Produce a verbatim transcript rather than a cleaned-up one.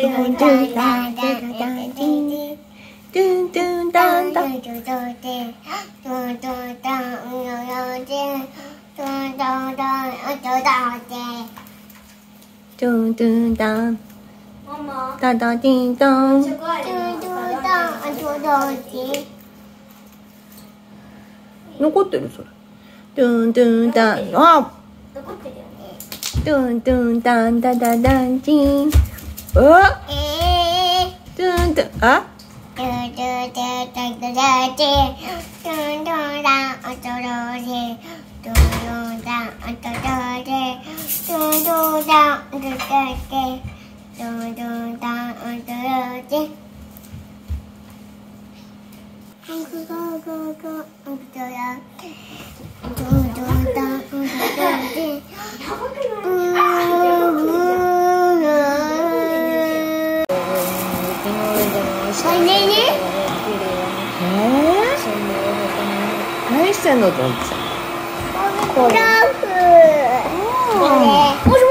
残ってるそれ。ドゥンドゥンダン、あ、 残ってるよね。 ドゥンドゥンダンダダダンチン。あ、 ええ。 ドゥンドゥン、あ、 ドゥドゥドゥドゥドゥドゥドゥドゥンドゥンダンおとろしドゥンドゥンダンおとろしドゥンドゥンダンおとろしドゥンドゥンダンおとろし。ゴーゴーゴーゴーおとろしドゥンドゥンダンおとろし。 何してんのどんちゃん。 ラフ。これ。